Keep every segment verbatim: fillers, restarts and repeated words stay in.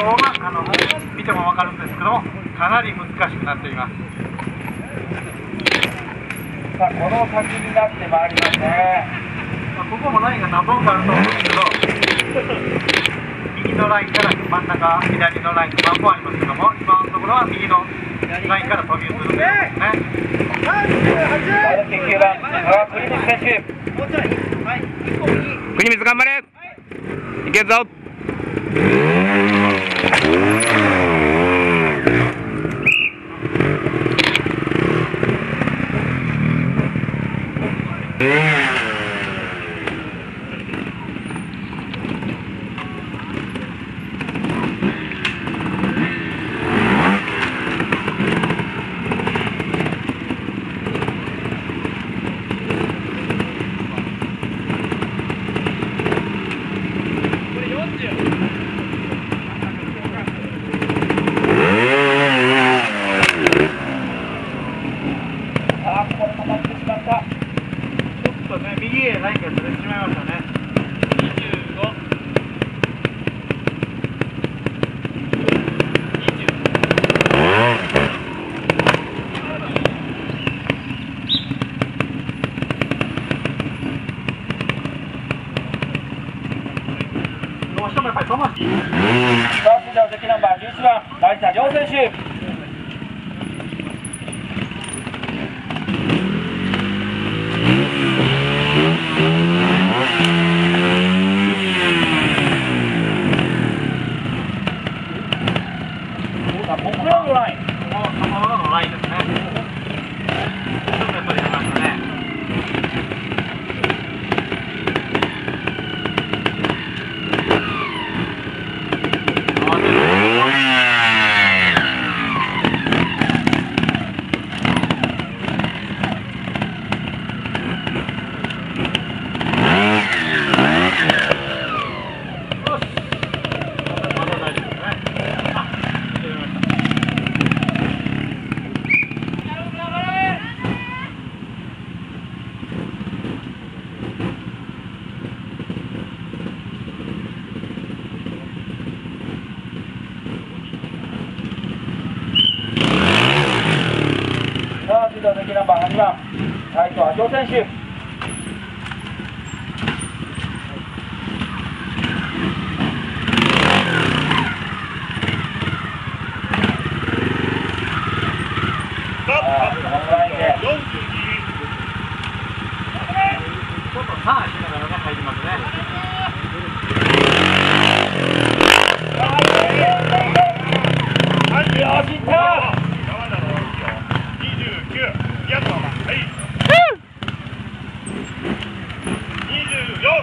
はあの見ても分かるんですけども、かなり難しくなっています。 さあ、この先になってまいりますね。 まあ、ここもラインが何本かあると思うんですけど、右のラインから真ん中、左のライン何本ありますけども、今のところは右のラインから飛び移るんですね。 きゅうばん、国光選手。 国光頑張れ。いけるぞ。 右へラインがずれてしまいましたね。にじゅうご、にじゅう。どうしてもやっぱり飛ばし。 さあ、それでは敵ナンバーじゅういちばん、成田亮選手。僕らのライン、 この鎌原のラインですね。ちょっとやっぱりやりましたね。 さあ、続いては敵ナンバーはちばん、斉藤明夫選手。さあ、このラインでちょっとターンしながらね、入りますね。 よし、いった。 にじゅうきゅう、やったまま、はい。にじゅうよん。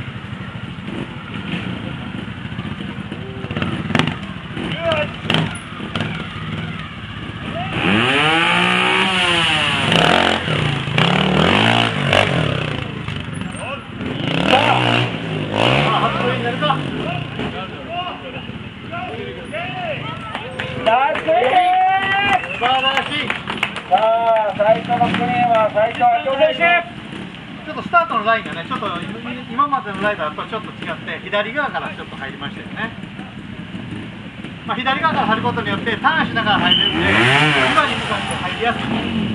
じゅうはち。 素晴らしい。 さあ、最初のクリーンは斉藤明夫選手。 ちょっとスタートのラインがね、ちょっと今までのライダーとちょっと違って、左側からちょっと入りましたよね。まあ、左側から入ることによって、ターンしながら入れるんで、今に向かって入りやすい。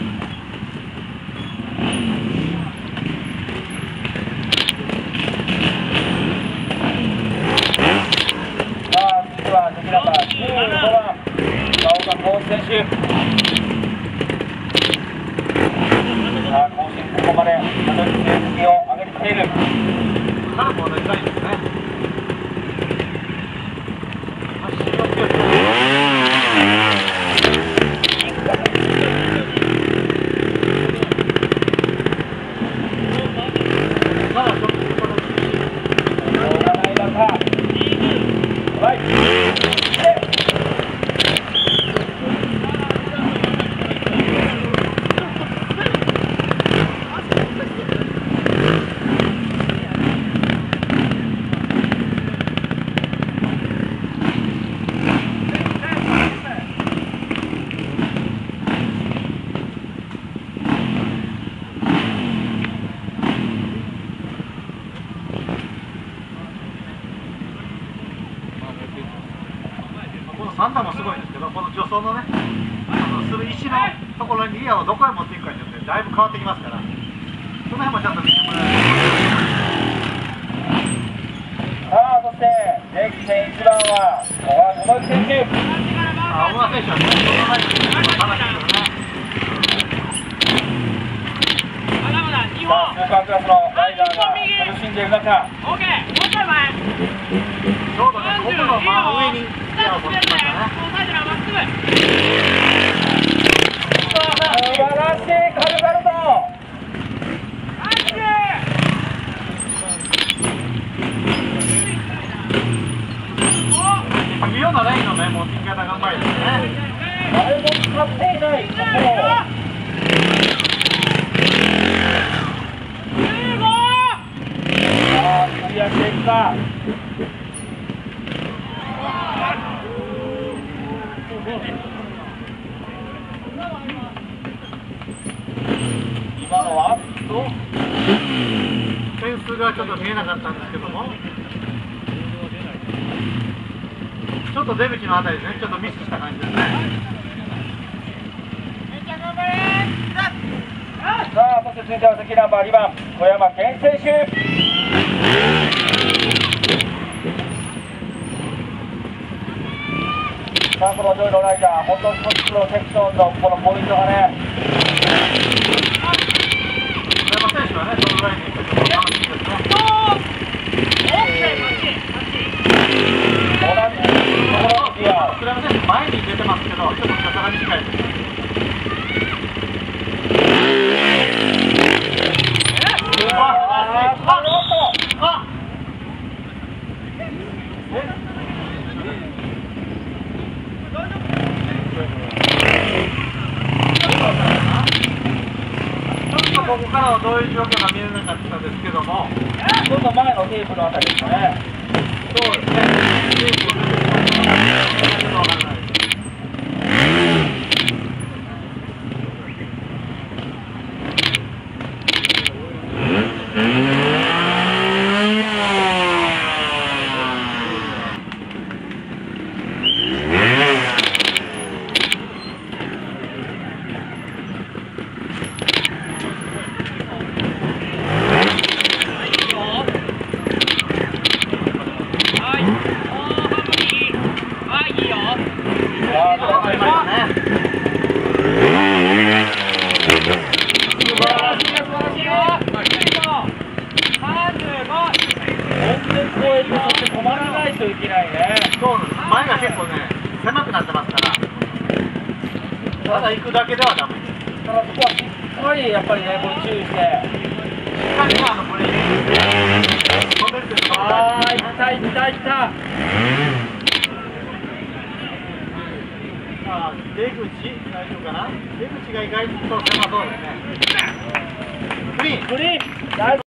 さあ、次は敵ナンバーじゅうごばん、岡浩二選手。さあ、更新ここまで確実に成績を上げてきている。 カーブも同じラインですね。足が強い。まだちょっとこの厳しい。 しょうがない中。はい。ささん段もすごいんですけど、この助走のね、あのする石のところにギアをどこへ持っていくかによってだいぶ変わってきますから、その辺もちゃんと見てもらえるさあ、そしてレック戦いちばんは小川智之選手。 と。あ、小川選手はね、その前に楽しいですよね。 さあ、スーパークラスのライダーが苦しんでいる中、 ちょうどね、ここの真上にギアを持ってきましたね。 素晴らしいカルガルド。 微妙なラインのね、持ってき方がうまいですね。 誰も使っていないところ。さあ、クリアしていくか。今のは点数がちょっと見えなかったんですけども、ちょっと出口のあたりですね、ちょっとミスした感じですね。 さあ、そして続いては席ナンバーにばん小山健選手。さあ、このジョイロライダー、本当に一つのセクションのこのポイントがね、 小山選手はね、そのラインに行くと楽しいですね。 同じところのギアを。 倉山選手前に出てますけど、ちょっと高さが短いです。ここからはどういう状況か見えなかったですけども、 ちょっと前のテープのあたりですかね。 そうですね、テープを出てきますから、ちょっとわからないです。 止まらないといけないね。 そうです。前が結構ね、狭くなってますから、ただ行くだけではダメです。 ただそこはしっかりやっぱりね、これ注意して。 しっかりあのブレーキ止めるというところがああ、 大いっ事ですね。 たいったいった。 さあ、出口、大丈夫かな？出口が意外と狭そうですね。グリーングリーン。